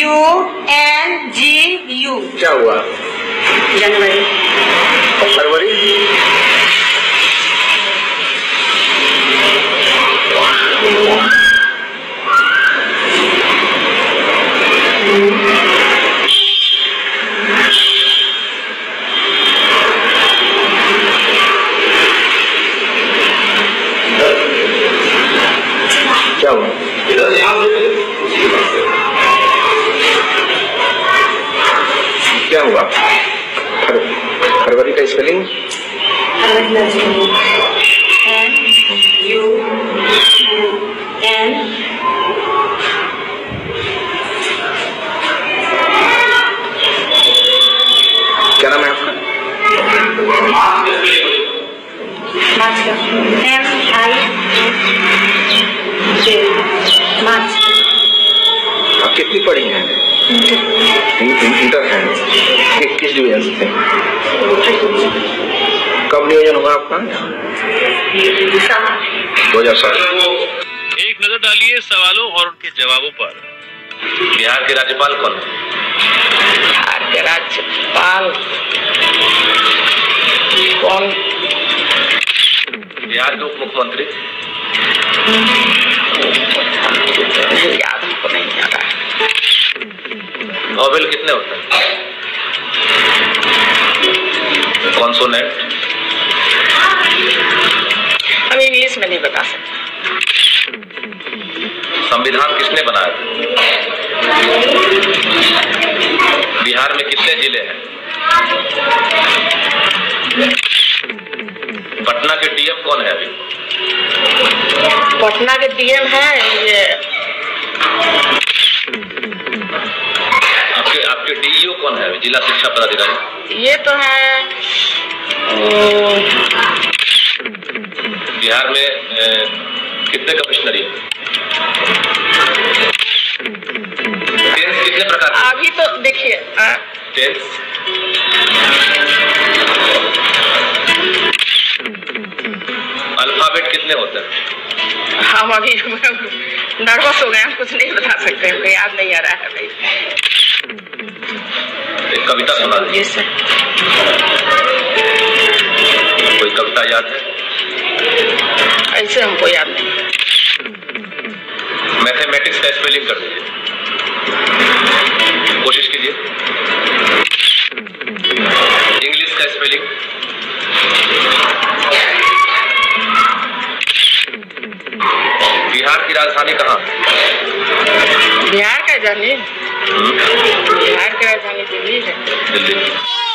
UNGU। क्या हुआ? जनवरी। फरवरी। क्या हुआ? क्या हुआ? फरवरी का स्पेलिंग? NUN। क्या नाम है आपका? मार्च। आप कितनी पढ़ी हैं? इंटर हैं। किस डिवीजन से थे? कब नियोजन हुआ आपका? 2007। एक नजर डालिए सवालों और उनके जवाबों पर। बिहार के राज्यपाल कौन है? बिहार के राज्यपाल कौन? बिहार के उप मुख्यमंत्री? याद हमको नहीं आ रहा। वॉवेल कितने होते हैं? कॉन्सोनेंट? हम इंग्लिश में नहीं बता सकते। संविधान किसने बनाया था? बिहार में कितने जिले हैं? पटना के डीएम कौन है अभी? पटना के डीएम है ये। आपके डीईओ कौन है अभी? जिला शिक्षा पदाधिकारी? ये तो है बिहार में कितने कमिश्नरी है? टेंस कितने प्रकार? अभी तो देखिए टेंस अल्फाबेट कितने होते हैं? हम अभी नर्वस हो गए, हम कुछ नहीं बता सकते, हमको याद नहीं आ रहा है भाई। एक कविता सुना दीजिए। जी सर। कोई कविता याद है? ऐसे हमको याद नहीं। मैथमेटिक्स का स्पेलिंग कर दीजिए, कोशिश कीजिए। इंग्लिश का स्पेलिंग? बिहार की राजधानी कहाँ? बिहार का राजधानी दिल्ली है। दिल्ली।